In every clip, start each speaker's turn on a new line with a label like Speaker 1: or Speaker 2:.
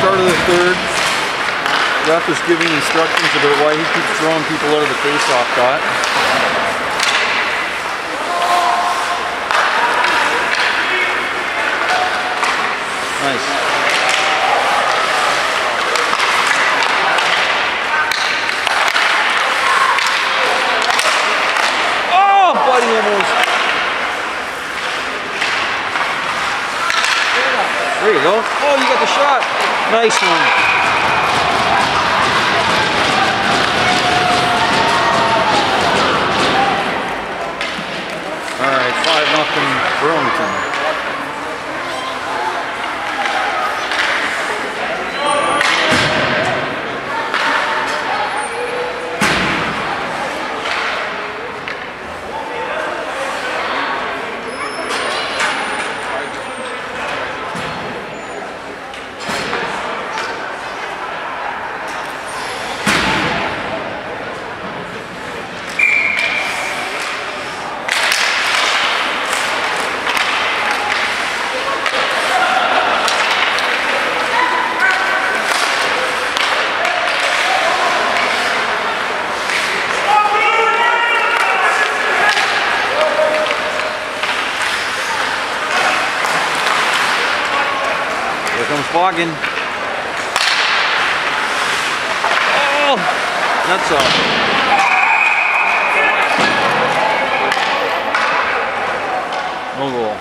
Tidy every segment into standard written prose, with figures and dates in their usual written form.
Speaker 1: start of the third. Ref is giving instructions about why he keeps throwing people out of the face-off dot. Nice. Oh, buddy, almost. There you go. Oh, you got the shot. Nice one. All right, 5-0 Burlington. Here comes Foggin. Oh, that's no goal.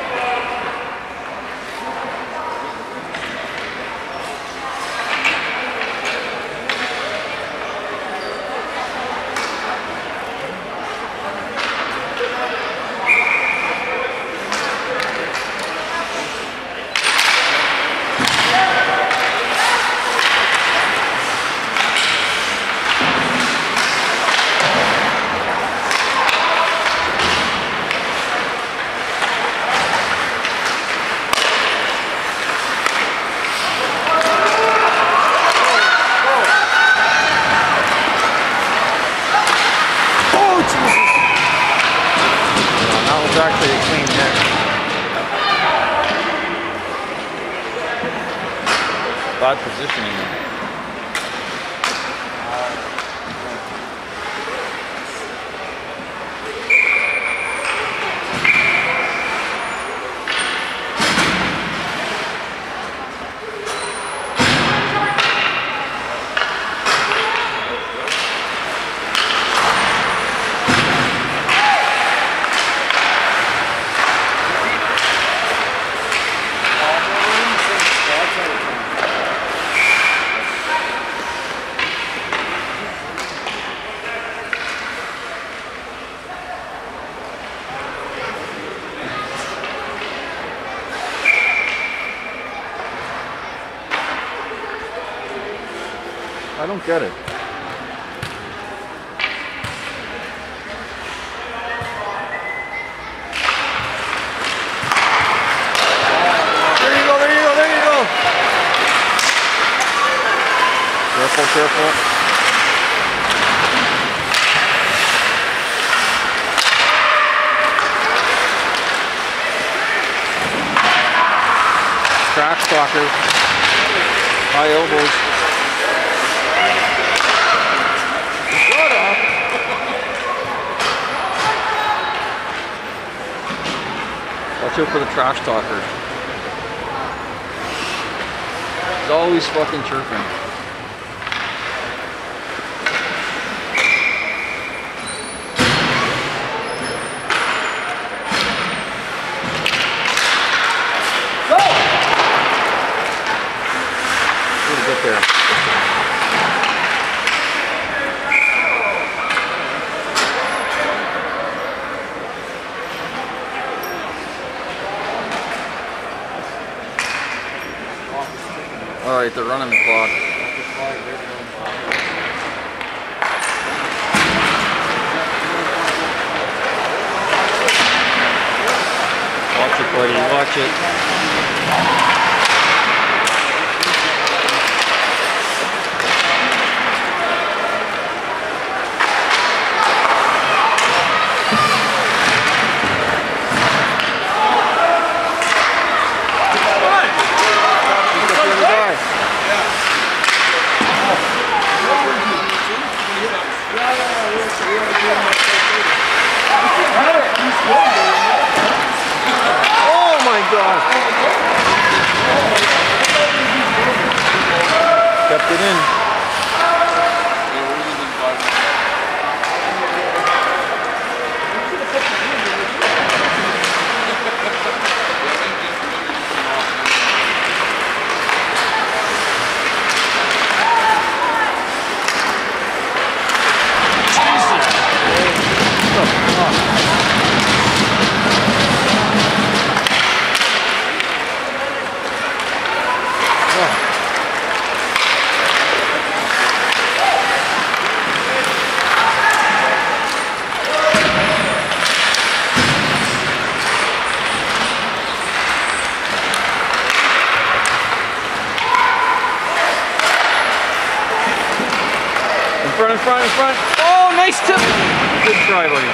Speaker 1: Actually a clean hit. Bad positioning. I don't get it. There you go, there you go, there you go. Careful, careful. Track stalker. High elbows. Watch out for the trash talker. He's always fucking chirping. Go! Really good there. Alright, they're running the clock. Watch it, buddy, watch it. dog. Kept it in. In front. Oh, nice tip. Good try, buddy.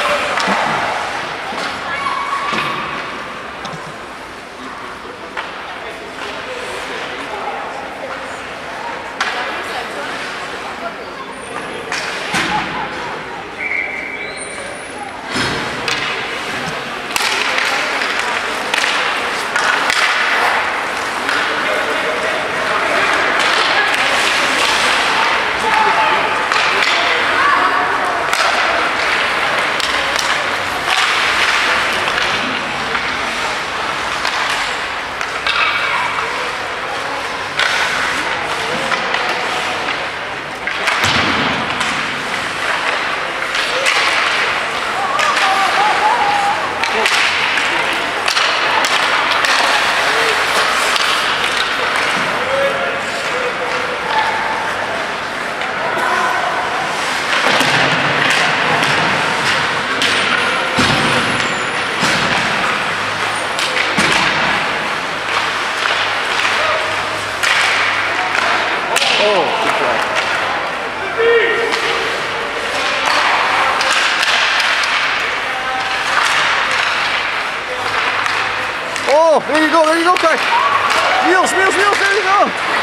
Speaker 1: Oh, there you go, Kai. Wheels, there you go.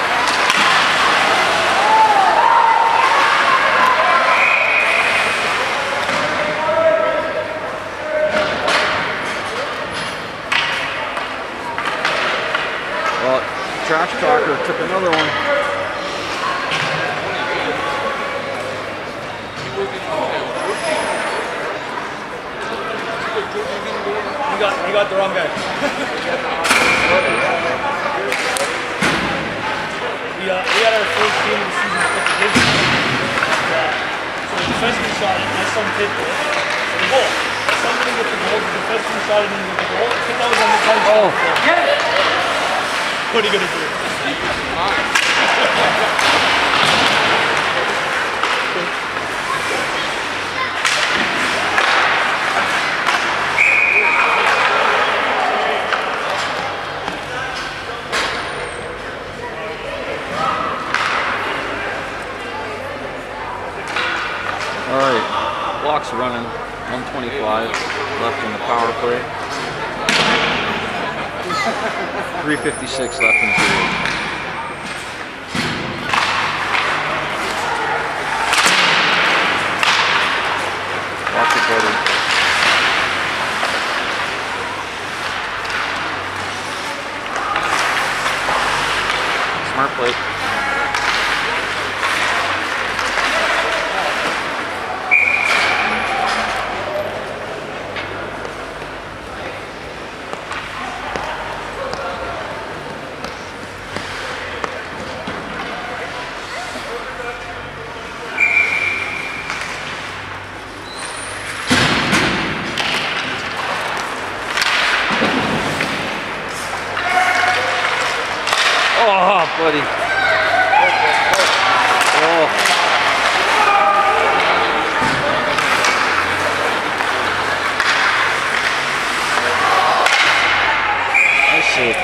Speaker 1: Well, Trash Talker took another one.
Speaker 2: You got the wrong guy. we had our first game of the season a couple days ago. So the defenseman shot it, my son hit it. So the goal. Somebody with the goal, the defenseman shot it into the goal. I think that was on the time. Oh. Yeah. What are you gonna do?
Speaker 1: Alright, clock's running, 1:25 left in the power play. 3:56 left in the period. Watch it, buddy. Smart play. Oh, buddy. Oh. Nice save.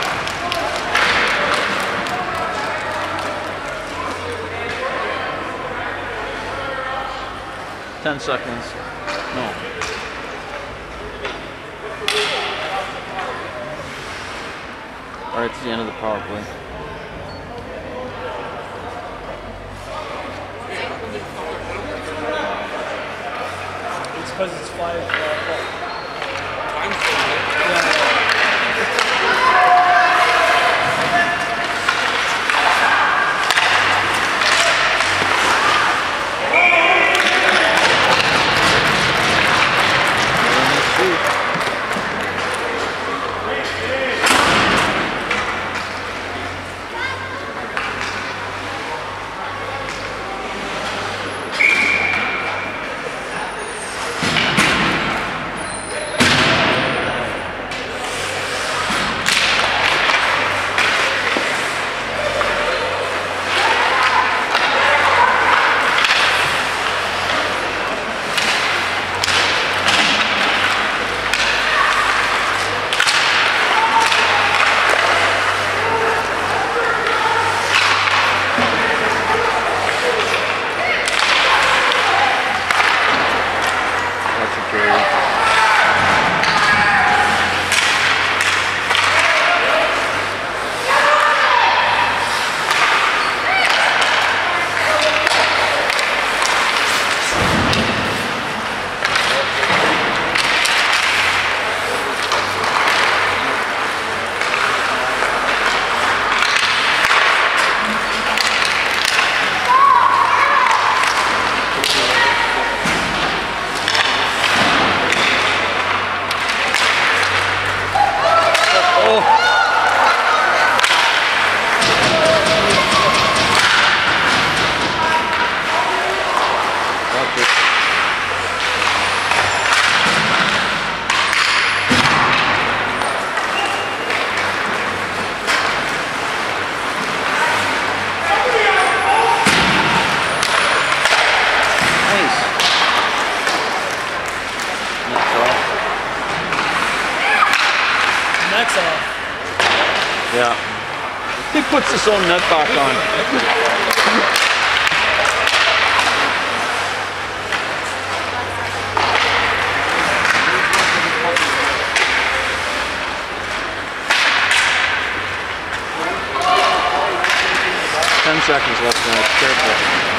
Speaker 1: Ten seconds. No. Alright, it's the end of the power play.
Speaker 2: It's because it's 5 o'clock.
Speaker 3: Time's still
Speaker 1: Yeah. He puts his own net back on. Seconds left now. Careful.